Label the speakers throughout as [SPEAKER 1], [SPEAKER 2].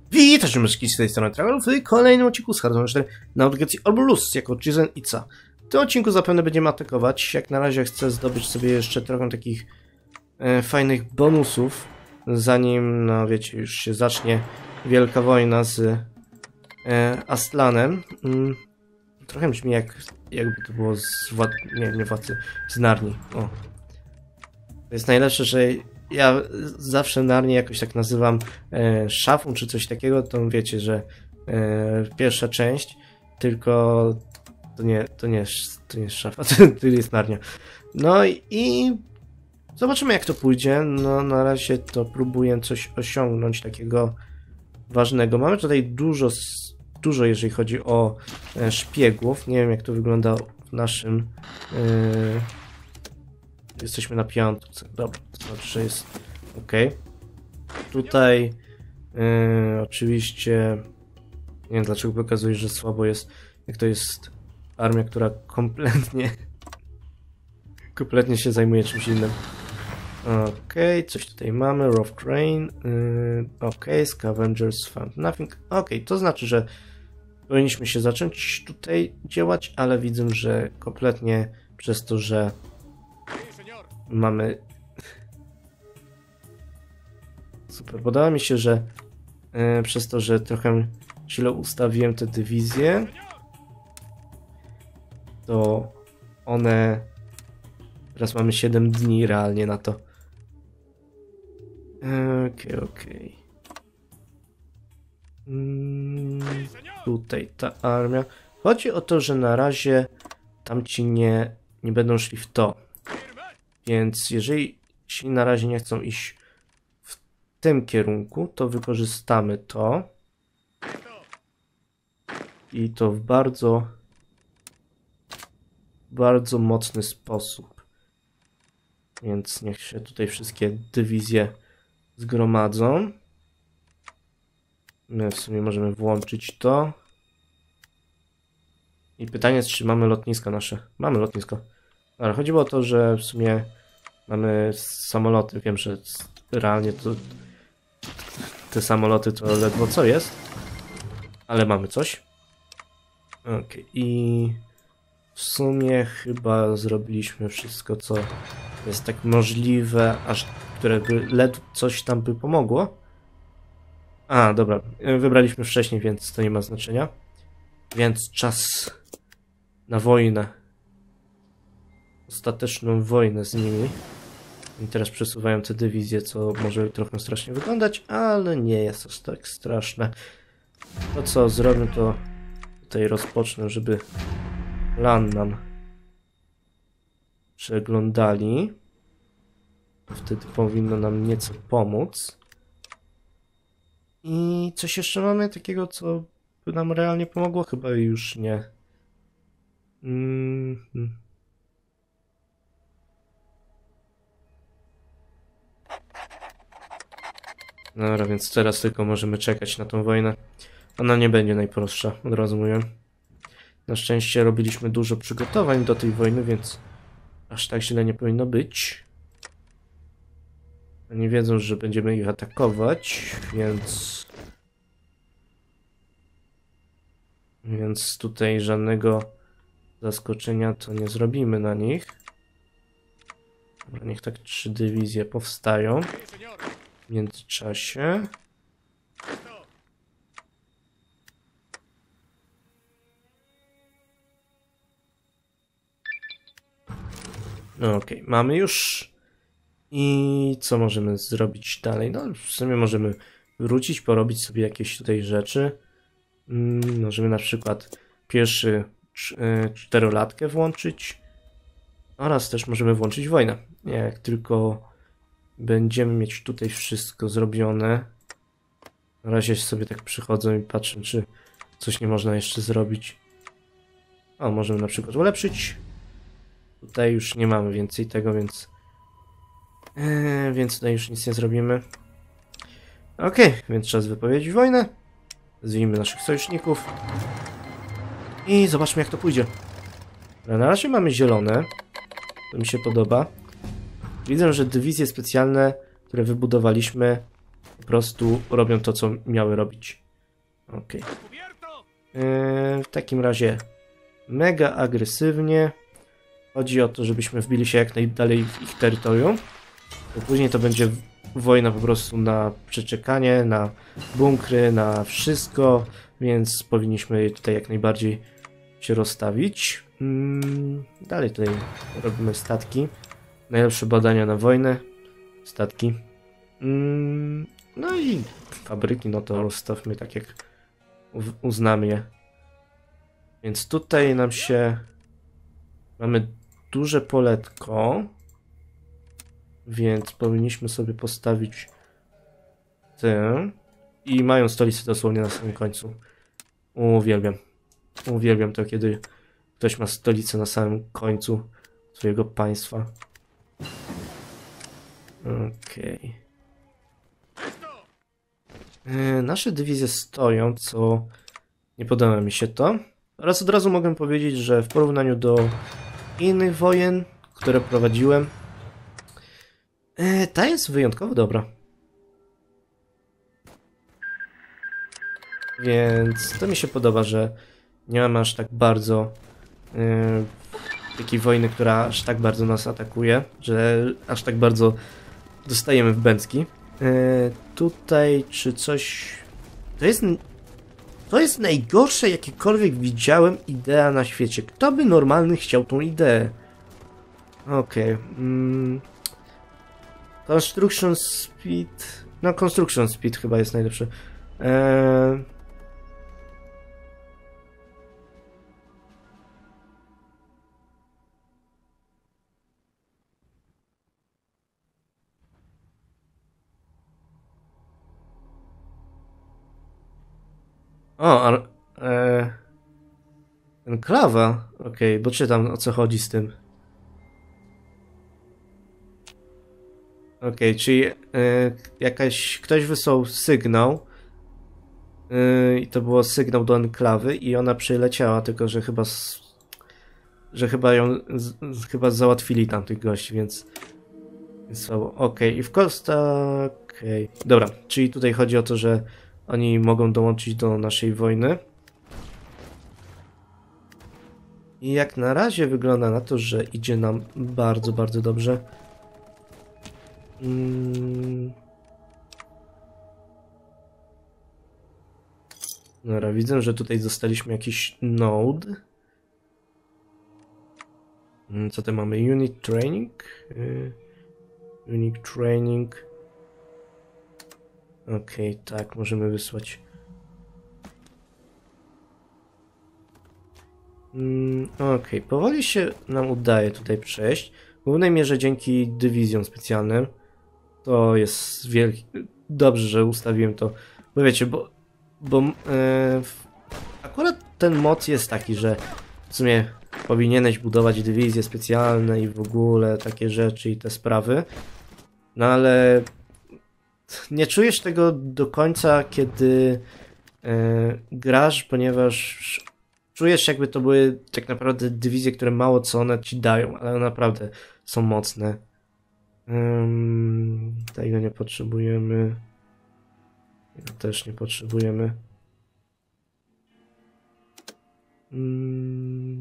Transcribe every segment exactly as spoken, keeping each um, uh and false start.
[SPEAKER 1] Witajcie myszki z tej strony Travel w kolejnym odcinku z Hardstone cztery na aplikacji Orbulus jako Chizen i Ca. W tym odcinku zapewne będziemy atakować. Jak na razie chcę zdobyć sobie jeszcze trochę takich e, fajnych bonusów, zanim, no wiecie, już się zacznie wielka wojna z e, Aslanem. Mm, trochę brzmi jak, jakby to było z Wad... nie, nie Władcy, z Narni. O. To jest najlepsze, że ja zawsze Narnię jakoś tak nazywam e, szafą czy coś takiego, to wiecie, że e, pierwsza część, tylko to nie, to nie, to nie jest szafa, to, to jest Narnia. No i, i zobaczymy jak to pójdzie. No na razie to próbuję coś osiągnąć takiego ważnego. Mamy tutaj dużo, dużo jeżeli chodzi o e, szpiegów. Nie wiem jak to wygląda w naszym... E, Jesteśmy na piątce. Dobra, to znaczy, że jest ok. Tutaj yy, oczywiście nie wiem dlaczego pokazujesz, że słabo jest, jak to jest armia, która kompletnie kompletnie się zajmuje czymś innym. Ok, coś tutaj mamy. Rough Crane. Yy, ok, Scavengers found nothing. Ok, to znaczy, że powinniśmy się zacząć tutaj działać, ale widzę, że kompletnie przez to, że mamy... Super, podoba mi się, że e, przez to, że trochę źle ustawiłem te dywizje, to one... Teraz mamy siedem dni realnie na to. Okej, okay, okej. Okay. Mm, tutaj ta armia. Chodzi o to, że na razie tamci nie, nie będą szli w to. Więc jeżeli ci na razie nie chcą iść w tym kierunku, to wykorzystamy to. I to w bardzo, bardzo mocny sposób. Więc niech się tutaj wszystkie dywizje zgromadzą. My w sumie możemy włączyć to. I pytanie jest, czy mamy lotnisko nasze. Mamy lotnisko. Ale chodziło o to, że w sumie mamy samoloty. Wiem, że realnie to te samoloty to ledwo co jest, ale mamy coś. Ok, i w sumie chyba zrobiliśmy wszystko, co jest tak możliwe, aż które by ledwo coś tam by pomogło. A, dobra, wybraliśmy wcześniej, więc to nie ma znaczenia. Więc czas na wojnę. Ostateczną wojnę z nimi. I teraz przesuwają te dywizje, co może trochę strasznie wyglądać, ale nie jest aż tak straszne. To co zrobię, to tutaj rozpocznę, żeby lan nam przeglądali. Wtedy powinno nam nieco pomóc. I coś jeszcze mamy takiego, co by nam realnie pomogło? Chyba już nie. Mm -hmm. Dobra, więc teraz tylko możemy czekać na tą wojnę. Ona nie będzie najprostsza, od razu mówię. Na szczęście robiliśmy dużo przygotowań do tej wojny, więc aż tak źle nie powinno być. Oni wiedzą, że będziemy ich atakować, więc... Więc tutaj żadnego zaskoczenia to nie zrobimy na nich. Dobra, niech tak trzy dywizje powstają w międzyczasie. No okej, okay, mamy już. I co możemy zrobić dalej? No w sumie możemy wrócić, porobić sobie jakieś tutaj rzeczy. Hmm, możemy na przykład pierwszy czterolatkę włączyć. Oraz też możemy włączyć wojnę. Jak tylko będziemy mieć tutaj wszystko zrobione. Na razie sobie tak przychodzę i patrzę, czy coś nie można jeszcze zrobić. O, możemy na przykład ulepszyć. Tutaj już nie mamy więcej tego, więc... Yy, więc tutaj już nic nie zrobimy. Ok, więc czas wypowiedzieć wojnę. Zwijmy naszych sojuszników. I zobaczmy jak to pójdzie. Na razie mamy zielone. To mi się podoba. Widzę, że dywizje specjalne, które wybudowaliśmy, prostu robią to, co miały robić. Okej. Okay. W takim razie mega agresywnie. Chodzi o to, żebyśmy wbili się jak najdalej w ich terytorium. Bo później to będzie wojna po prostu na przeczekanie, na bunkry, na wszystko, więc powinniśmy tutaj jak najbardziej się rozstawić. Hmm, dalej tutaj robimy statki. Najlepsze badania na wojnę. Statki. Hmm, no i fabryki, no to rozstawmy tak jak uznamy je. Więc tutaj nam się... Mamy duże poletko. Więc powinniśmy sobie postawić tę. I mają stolicę dosłownie na samym końcu. Uwielbiam. Uwielbiam to, kiedy ktoś ma stolicę na samym końcu swojego państwa. Okej. Okay. Nasze dywizje stoją, co nie podoba mi się to. Oraz od razu mogę powiedzieć, że w porównaniu do innych wojen, które prowadziłem, ta jest wyjątkowo dobra. Więc to mi się podoba, że nie mamy aż tak bardzo yy, takiej wojny, która aż tak bardzo nas atakuje, że aż tak bardzo dostajemy w bęcki. Yy, tutaj czy coś... To jest... To jest najgorsze, jakiekolwiek widziałem idea na świecie. Kto by normalny chciał tą ideę? Okej. Okay. Mm. Construction speed... No, construction speed chyba jest najlepszy. Eee... O, ale... Eee... Enklawa? Okej, okay, bo czytam o co chodzi z tym. Okej, okay, czyli yy, jakaś... Ktoś wysłał sygnał yy, i to było sygnał do enklawy i ona przyleciała, tylko że chyba... Z, że chyba ją... Z, z, chyba załatwili tam tych gości, więc... więc Okej, okay. I w Costa... Okej, okay. Dobra, czyli tutaj chodzi o to, że oni mogą dołączyć do naszej wojny. I jak na razie wygląda na to, że idzie nam bardzo, bardzo dobrze. Hmm. Dobra, widzę, że tutaj dostaliśmy jakiś node. Co to mamy? Unit training? Unit training. Okej, okay, tak, możemy wysłać. Mm, Okej, okay. Powoli się nam udaje tutaj przejść. W głównej mierze dzięki dywizjom specjalnym. To jest wielki... Dobrze, że ustawiłem to. Bo wiecie, bo... bo e, akurat ten moc jest taki, że w sumie powinieneś budować dywizje specjalne i w ogóle takie rzeczy i te sprawy. No ale... Nie czujesz tego do końca, kiedy e, grasz, ponieważ czujesz, jakby to były tak naprawdę dywizje, które mało co one ci dają, ale naprawdę są mocne. Um, tego nie potrzebujemy. Tego też nie potrzebujemy. Um,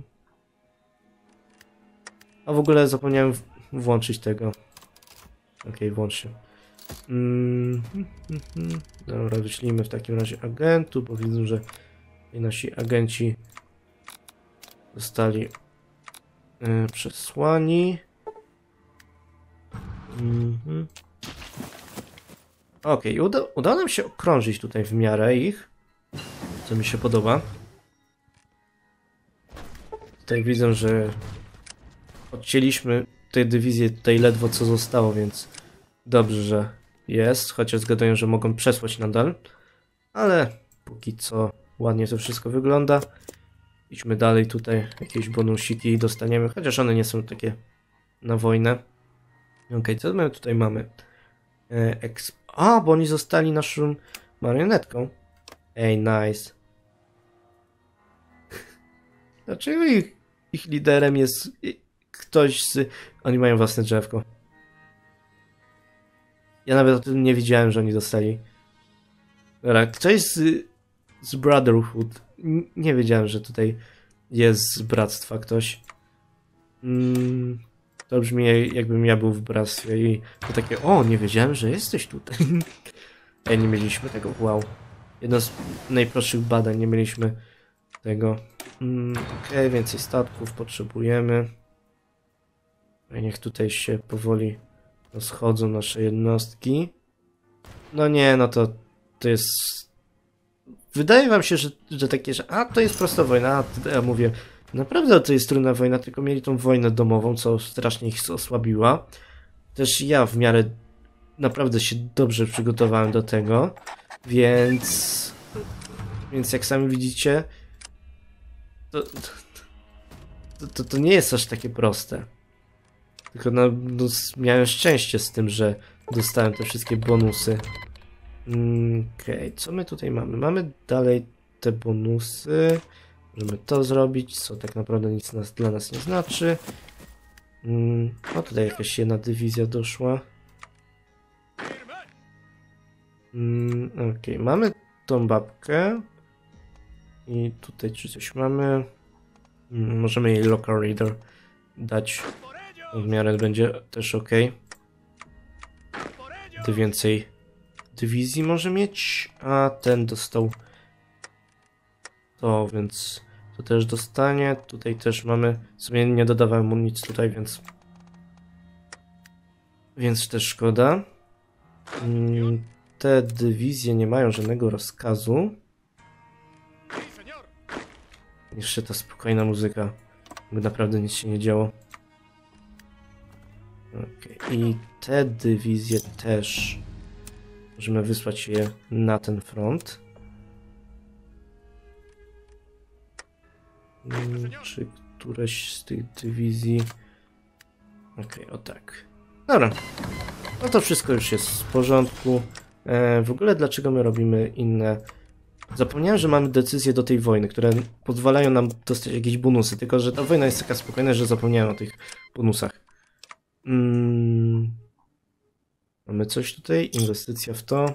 [SPEAKER 1] a w ogóle zapomniałem w włączyć tego. Okej, okay, włącz się. Mm, mm, mm. Dobra, wyślijmy w takim razie agentów, bo widzę, że nasi agenci zostali yy, przesłani. Mm-hmm. Okej, okay, uda, udało nam się okrążyć tutaj w miarę ich, co mi się podoba. Tutaj widzę, że odcięliśmy tej dywizję tutaj ledwo co zostało, więc dobrze, że jest, chociaż zgadają, że mogą przesłać nadal, ale póki co ładnie to wszystko wygląda. Idźmy dalej, tutaj jakieś bonusiki dostaniemy, chociaż one nie są takie na wojnę. Ok, co my tutaj mamy? E, exp A, bo oni zostali naszą marionetką. Ej, nice. Dlaczego ich, ich liderem jest ktoś z... Oni mają własne drzewko. Ja nawet o tym nie wiedziałem, że oni dostali. Dobra, ktoś z, z Brotherhood. N nie wiedziałem, że tutaj jest z bractwa ktoś. Mm, to brzmi, jakbym ja był w bractwie i to takie, o, nie wiedziałem, że jesteś tutaj. Ej, nie mieliśmy tego, wow. Jedno z najprostszych badań, nie mieliśmy tego. Mm, Okej, okay, więcej statków potrzebujemy. I niech tutaj się powoli rozchodzą nasze jednostki. No nie, no to to jest... Wydaje wam się, że, że takie, że a, to jest prosta wojna, a ja mówię, naprawdę to jest trudna wojna, tylko mieli tą wojnę domową, co strasznie ich osłabiła. Też ja w miarę naprawdę się dobrze przygotowałem do tego, więc... Więc jak sami widzicie, to, to, to, to nie jest aż takie proste. Tylko no, no, miałem szczęście z tym, że dostałem te wszystkie bonusy. Mm, Okej, okay. Co my tutaj mamy? Mamy dalej te bonusy. Możemy to zrobić, co tak naprawdę nic nas, dla nas nie znaczy. Mm, no tutaj jakaś jedna dywizja doszła. Mm, Okej, okay. Mamy tą babkę. I tutaj czy coś mamy. Mm, możemy jej local reader dać. W miarę będzie też ok. Gdy więcej dywizji może mieć, a ten dostał to, więc to też dostanie. Tutaj też mamy, w sumie nie dodawałem mu nic tutaj, więc więc też szkoda. Te dywizje nie mają żadnego rozkazu. Jeszcze ta spokojna muzyka, by naprawdę nic się nie działo. Okay. I te dywizje też możemy wysłać je na ten front. Hmm, czy któreś z tych dywizji... Okej, okay, o tak. Dobra. No to wszystko już jest w porządku. E, w ogóle dlaczego my robimy inne... Zapomniałem, że mamy decyzje do tej wojny, które pozwalają nam dostać jakieś bonusy, tylko że ta wojna jest taka spokojna, że zapomniałem o tych bonusach. Hmm. Mamy coś tutaj, inwestycja w to.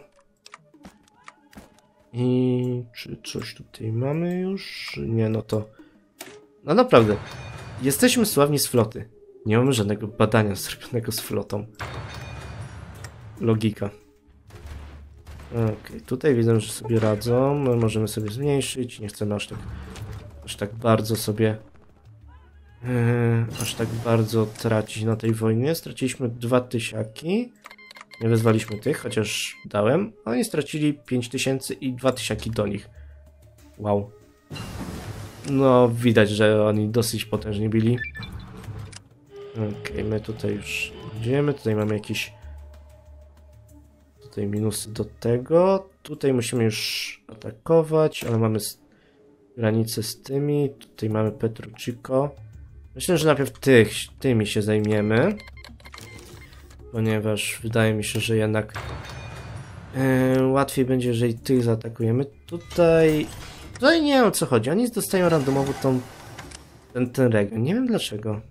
[SPEAKER 1] I czy coś tutaj mamy już? Nie, no to... No naprawdę, jesteśmy sławni z floty. Nie mamy żadnego badania zrobionego z flotą. Logika. Okej, okay, tutaj widzę, że sobie radzą. My możemy sobie zmniejszyć. Nie chcemy aż tak, aż tak bardzo sobie... Yy, aż tak bardzo tracić na tej wojnie. Straciliśmy dwa tysiaki. Nie wezwaliśmy tych, chociaż dałem. Oni stracili pięć tysięcy i dwa tysiaki do nich. Wow. No, widać, że oni dosyć potężnie byli. Okej, okay, my tutaj już idziemy. Tutaj mamy jakieś... Tutaj minusy do tego. Tutaj musimy już atakować, ale mamy granicę z tymi. Tutaj mamy Petruccico. Myślę, że najpierw tych, tymi się zajmiemy. Ponieważ wydaje mi się, że jednak yy, łatwiej będzie, jeżeli tych zaatakujemy. Tutaj... Tutaj nie wiem, o co chodzi. Oni dostają randomowo tą, ten, ten region. Nie wiem dlaczego.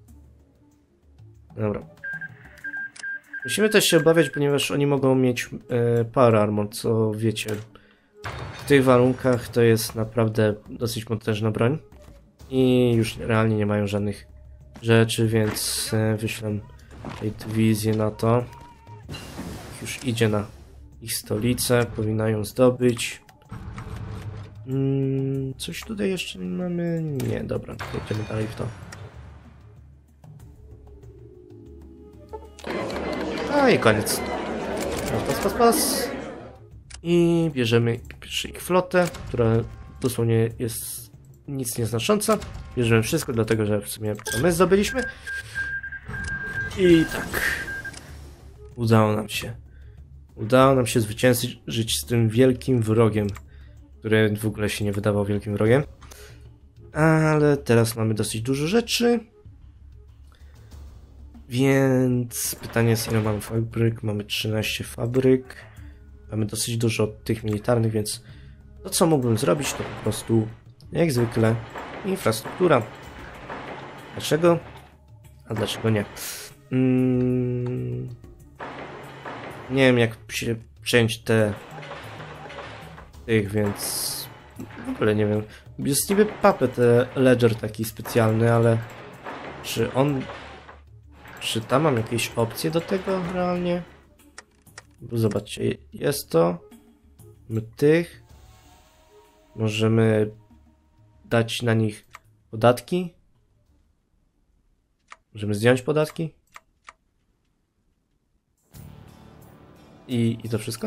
[SPEAKER 1] Dobra. Musimy też się obawiać, ponieważ oni mogą mieć yy, power armor, co wiecie. W tych warunkach to jest naprawdę dosyć potężna broń. I już realnie nie mają żadnych rzeczy, więc yy, wyślę tej dywizję na to. Już idzie na ich stolicę, powinna ją zdobyć. Hmm, coś tutaj jeszcze mamy? Nie, dobra, jedziemy dalej w to. A i koniec. Pas, pas, pas. I bierzemy ich flotę, która dosłownie jest nic nieznacząca. Bierzemy wszystko, dlatego że w sumie co my zdobyliśmy. I tak. Udało nam się. Udało nam się zwyciężyć z tym wielkim wrogiem, który w ogóle się nie wydawał wielkim wrogiem. Ale teraz mamy dosyć dużo rzeczy. Więc pytanie jest, ile mamy fabryk. Mamy trzynaście fabryk. Mamy dosyć dużo tych militarnych, więc to, co mógłbym zrobić, to po prostu, jak zwykle, infrastruktura. Dlaczego? A dlaczego nie? Hmm... nie wiem jak się przejąć te tych, więc w ogóle nie wiem. Jest niby Puppet Ledger taki specjalny, ale czy on... Czy tam mam jakieś opcje do tego realnie? Bo zobaczcie, jest to... My tych... Możemy dać na nich podatki. Możemy zdjąć podatki. I, i to wszystko?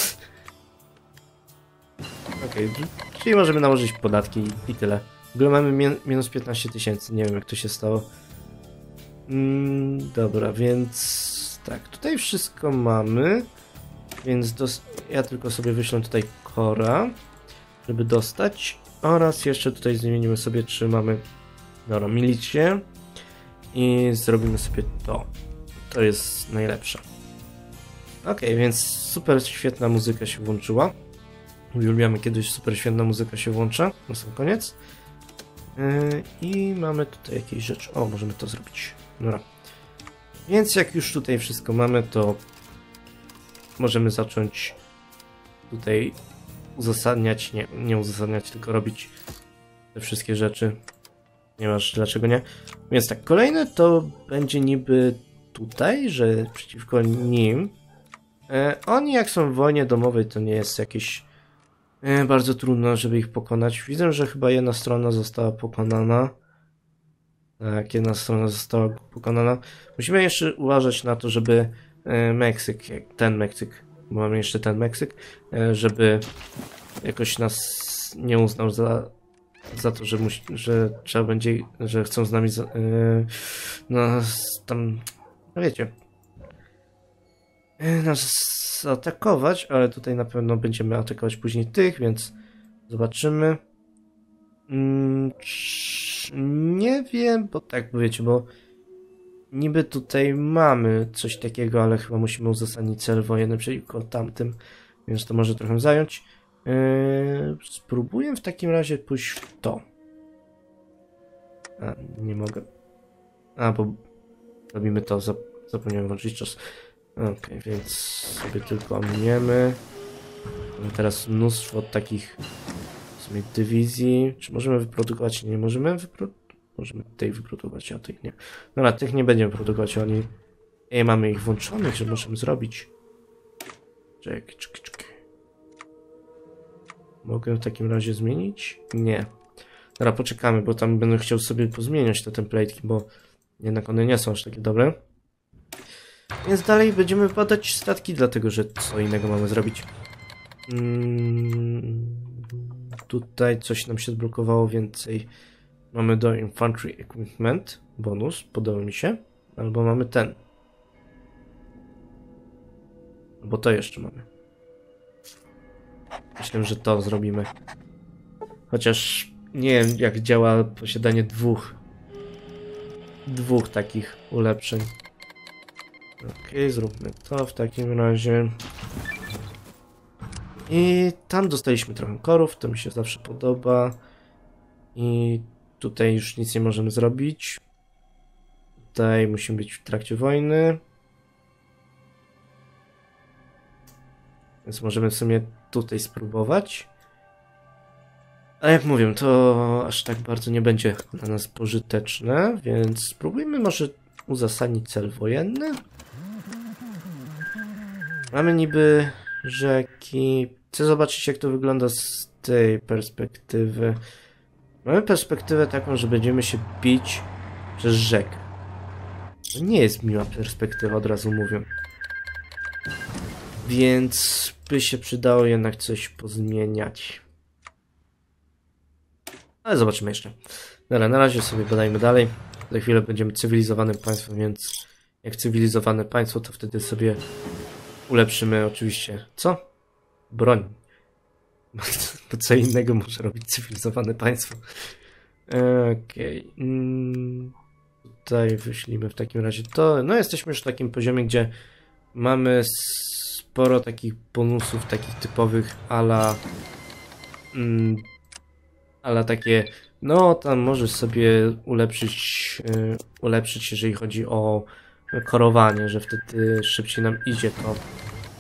[SPEAKER 1] Okej, okay, czyli możemy nałożyć podatki i, i tyle. W ogóle mamy min minus piętnaście tysięcy, nie wiem jak to się stało. Mm, dobra, więc tak, tutaj wszystko mamy. Więc dos ja tylko sobie wyślę tutaj Cora, żeby dostać. Oraz jeszcze tutaj zmienimy sobie, czy mamy dobra, milicję. I zrobimy sobie to. To jest najlepsze. Ok, więc super świetna muzyka się włączyła. Uwielbiamy kiedyś super świetna muzyka się włącza. Na sam koniec. Yy, I mamy tutaj jakieś rzeczy. O, możemy to zrobić. Dobra. Więc jak już tutaj wszystko mamy, to możemy zacząć tutaj uzasadniać, nie, nie uzasadniać, tylko robić te wszystkie rzeczy. Nie masz dlaczego nie. Więc tak, kolejne to będzie niby tutaj, że przeciwko nim. E, oni jak są w wojnie domowej, to nie jest jakieś e, bardzo trudno, żeby ich pokonać. Widzę, że chyba jedna strona została pokonana. Tak, jedna strona została pokonana. Musimy jeszcze uważać na to, żeby e, Meksyk, ten Meksyk, bo mamy jeszcze ten Meksyk, e, żeby jakoś nas nie uznał za, za to, że, musi, że trzeba będzie, że chcą z nami za, e, nas tam, no wiecie, e, nas atakować, ale tutaj na pewno będziemy atakować później tych, więc zobaczymy. Mm, nie wiem, bo tak wiecie, bo niby tutaj mamy coś takiego, ale chyba musimy uzasadnić cel wojenny przeciwko tamtym, więc to może trochę zająć. Yy, spróbuję w takim razie pójść w to. A, nie mogę. A, bo robimy to, zap zapomniałem włączyć czas. Ok, więc sobie tylko ominiemy. Mamy teraz mnóstwo takich w sumie dywizji. Czy możemy wyprodukować? Nie możemy wyprodukować. Możemy tej wyprodukować, a tych nie. Dobra, tych nie będziemy produkować, oni... Ej, mamy ich włączonych, że możemy zrobić. Czekaj, czekaj, czekaj. Mogę w takim razie zmienić? Nie. Dobra, poczekamy, bo tam będę chciał sobie pozmieniać te template'ki, bo jednak one nie są aż takie dobre. Więc dalej będziemy badać statki, dlatego że co innego mamy zrobić. Hmm, tutaj coś nam się zblokowało więcej. Mamy do Infantry Equipment bonus, podoba mi się. Albo mamy ten. Bo to jeszcze mamy. Myślę, że to zrobimy. Chociaż nie wiem jak działa posiadanie dwóch dwóch takich ulepszeń. Ok, zróbmy to w takim razie. I tam dostaliśmy trochę korów, to mi się zawsze podoba. I tutaj już nic nie możemy zrobić. Tutaj musimy być w trakcie wojny. Więc możemy w sumie tutaj spróbować. A jak mówię, to aż tak bardzo nie będzie dla nas pożyteczne, więc spróbujmy może uzasadnić cel wojenny. Mamy niby rzeki. Chcę zobaczyć jak to wygląda z tej perspektywy. Mamy perspektywę taką, że będziemy się bić przez rzekę. To nie jest miła perspektywa, od razu mówię. Więc by się przydało jednak coś pozmieniać. Ale zobaczymy jeszcze. Dobra, na razie sobie badajmy dalej. Za chwilę będziemy cywilizowanym państwem, więc jak cywilizowane państwo, to wtedy sobie ulepszymy oczywiście. Co? Broń. Bo co innego może robić cywilizowane państwo. Okej. Okay. Mm, tutaj wyślimy w takim razie to. No jesteśmy już w takim poziomie, gdzie mamy sporo takich bonusów, takich typowych ala mm, ala takie, no tam możesz sobie ulepszyć, yy, ulepszyć jeżeli chodzi o korowanie, że wtedy szybciej nam idzie to.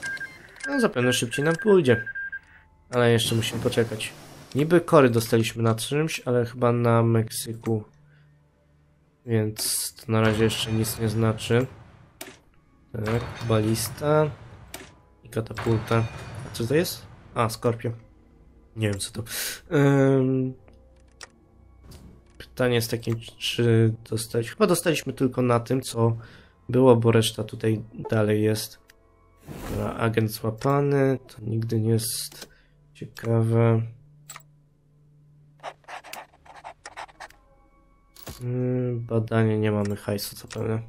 [SPEAKER 1] No zapewne szybciej nam pójdzie. Ale jeszcze musimy poczekać. Niby kory dostaliśmy na czymś, ale chyba na Meksyku. Więc to na razie jeszcze nic nie znaczy. Tak, balista. I katapulta. A co to jest? A, Skorpion. Nie wiem co to. Um, pytanie jest takie, czy dostać. Chyba dostaliśmy tylko na tym, co było, bo reszta tutaj dalej jest. Dobra, agent złapany. To nigdy nie jest ciekawe. Hmm, badanie, nie mamy hajsu zapewne.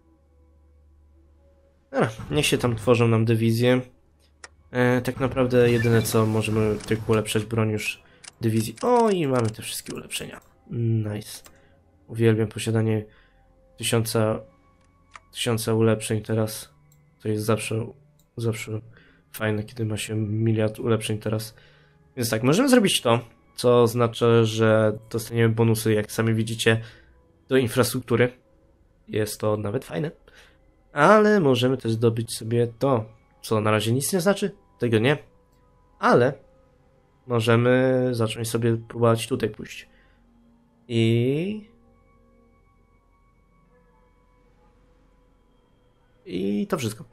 [SPEAKER 1] Dobra, niech się tam tworzą nam dywizje. E, tak naprawdę jedyne co możemy tylko ulepszać broń już dywizji. O, i mamy te wszystkie ulepszenia. Nice. Uwielbiam posiadanie tysiąca, tysiąca ulepszeń teraz. To jest zawsze, zawsze fajne, kiedy ma się miliard ulepszeń teraz. Więc tak, możemy zrobić to, co oznacza, że dostaniemy bonusy, jak sami widzicie, do infrastruktury. Jest to nawet fajne. Ale możemy też zdobyć sobie to, co na razie nic nie znaczy, tego nie. Ale możemy zacząć sobie próbować tutaj pójść. I... I to wszystko.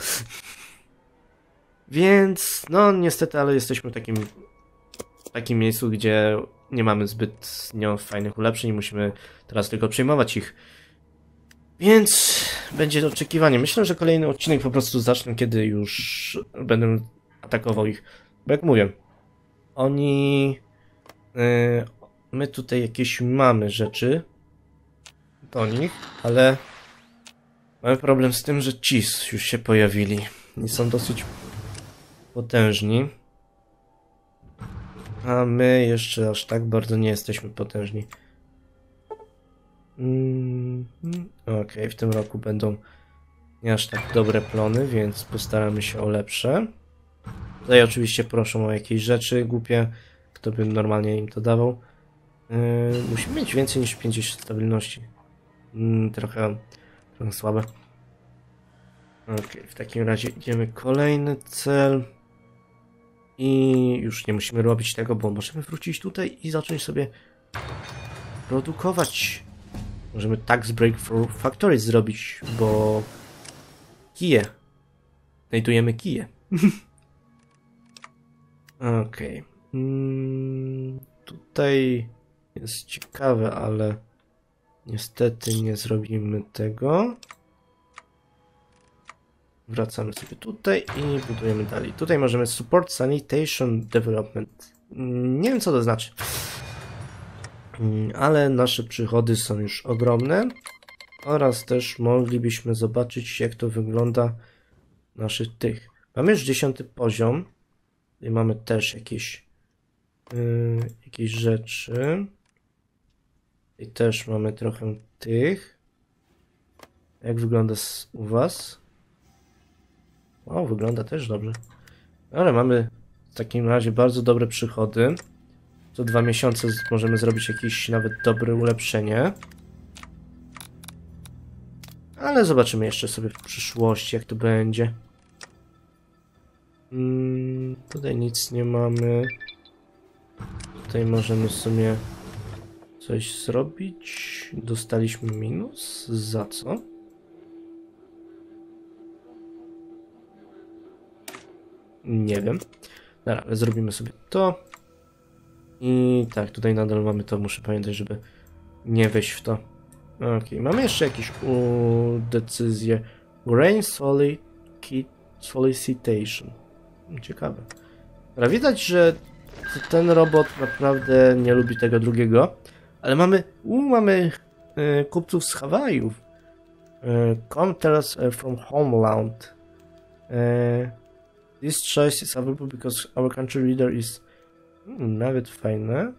[SPEAKER 1] Więc, no niestety, ale jesteśmy w takim, w takim miejscu, gdzie nie mamy zbytnio fajnych ulepszeń i musimy teraz tylko przejmować ich. Więc będzie oczekiwanie. Myślę, że kolejny odcinek po prostu zacznę, kiedy już będę atakował ich. Bo jak mówię, oni... Yy, my tutaj jakieś mamy rzeczy do nich, ale mamy problem z tym, że ci już się pojawili i są dosyć potężni. A my jeszcze aż tak bardzo nie jesteśmy potężni. Mm, Okej, okay, w tym roku będą nie aż tak dobre plony, więc postaramy się o lepsze. Tutaj oczywiście proszą o jakieś rzeczy głupie, kto by normalnie im to dawał. Yy, musimy mieć więcej niż pięćdziesiąt stabilności. Yy, trochę, trochę słabe. Okej, okay, w takim razie idziemy kolejny cel. I już nie musimy robić tego, bo możemy wrócić tutaj i zacząć sobie produkować. Możemy tax break for factories zrobić, bo kije. Znajdujemy kije. Okej. Okay. Hmm, tutaj jest ciekawe, ale niestety nie zrobimy tego. Wracamy sobie tutaj i budujemy dalej. Tutaj możemy support sanitation development. Nie wiem co to znaczy. Ale nasze przychody są już ogromne. Oraz też moglibyśmy zobaczyć, jak to wygląda naszych tych. Mamy już dziesiąty poziom. I mamy też jakieś yy, jakieś rzeczy. I też mamy trochę tych. Jak wygląda u was? O, wygląda też dobrze. Ale mamy w takim razie bardzo dobre przychody. Co dwa miesiące możemy zrobić jakieś nawet dobre ulepszenie. Ale zobaczymy jeszcze sobie w przyszłości, jak to będzie. Hmm, tutaj nic nie mamy. Tutaj możemy sobie coś zrobić. Dostaliśmy minus. Za co? Nie wiem. Dobra, ale zrobimy sobie to. I tak, tutaj nadal mamy to. Muszę pamiętać, żeby nie wejść w to. Ok, mamy jeszcze jakieś u, decyzje. Grain Solicitation. Ciekawe. Dobra, widać, że ten robot naprawdę nie lubi tego drugiego. Ale mamy, u, mamy y, kupców z Hawajów. Y, come tell us uh, from homeland. Y, this choice is available because our country leader is... Hmm, nawet fajne.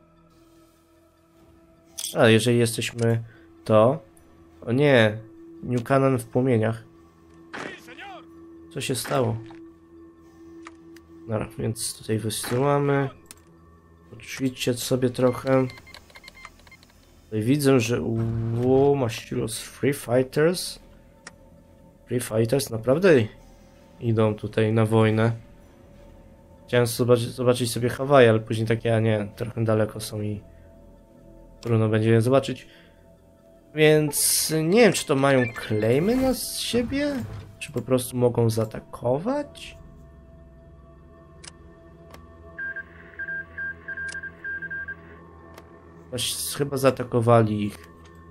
[SPEAKER 1] A jeżeli jesteśmy to... O nie! New Canaan w płomieniach. Co się stało? Dobra, więc tutaj wysyłamy. Poćwiczcie sobie trochę. Tutaj widzę, że wow, Maściulos Free Chciałem zobaczyć, zobaczyć sobie Hawaje, ale później takie, a nie, trochę daleko są i trudno będzie je zobaczyć. Więc nie wiem, czy to mają klejmy na siebie, czy po prostu mogą zaatakować? Właśnie chyba zaatakowali ich.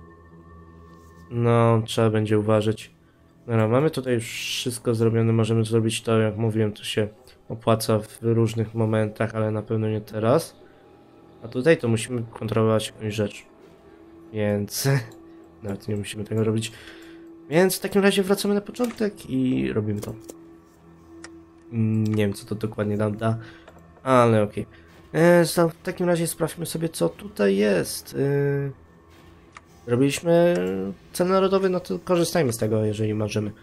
[SPEAKER 1] No, trzeba będzie uważać. Dobra, mamy tutaj już wszystko zrobione, możemy zrobić to, jak mówiłem, to się opłaca w różnych momentach, ale na pewno nie teraz. A tutaj to musimy kontrolować jakąś rzecz. Więc nawet nie musimy tego robić. Więc w takim razie wracamy na początek i robimy to. Nie wiem, co to dokładnie nam da, ale okej. Okay. W takim razie sprawdźmy sobie, co tutaj jest. Yy... Robiliśmy cel narodowy, no to korzystajmy z tego, jeżeli możemy.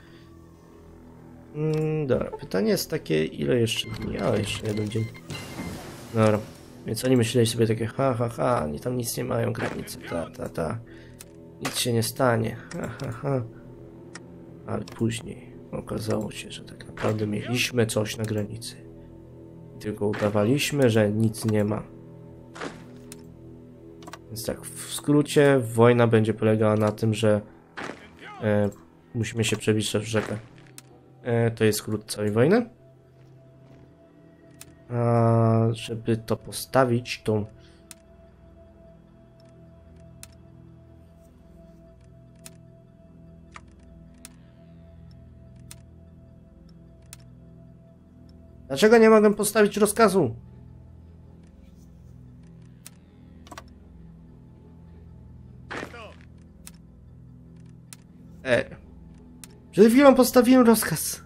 [SPEAKER 1] Mm, dobra, pytanie jest takie, ile jeszcze dni? A, jeszcze jeden dzień. Dobra, więc oni myśleli sobie takie, ha, ha, ha, oni tam nic nie mają, granicy, ta, ta, ta. Nic się nie stanie, ha, ha, ha. Ale później okazało się, że tak naprawdę mieliśmy coś na granicy. Tylko udawaliśmy, że nic nie ma. Więc tak, w skrócie, wojna będzie polegała na tym, że e, musimy się przebić przez rzekę. E, to jest skrót całej wojny. A żeby to postawić, to... Dlaczego nie mogę postawić rozkazu? E. Przed chwilą postawiłem rozkaz.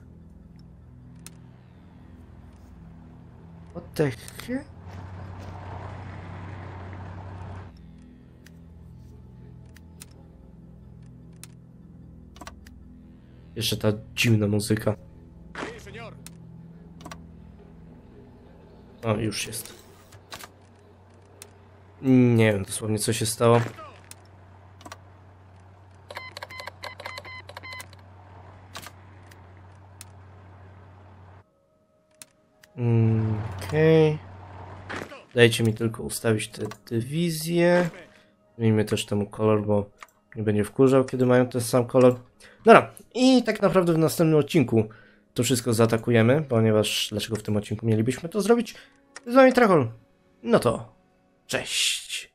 [SPEAKER 1] What the heck? Jeszcze ta dziwna muzyka. O, już jest. Nie wiem dosłownie, co się stało. Okej. Okay. Dajcie mi tylko ustawić te dywizje. Zmieńmy też temu kolor, bo nie będzie wkurzał, kiedy mają ten sam kolor. Dobra, i tak naprawdę w następnym odcinku to wszystko zaatakujemy, ponieważ dlaczego w tym odcinku mielibyśmy to zrobić? Z wami Trachol. No to cześć.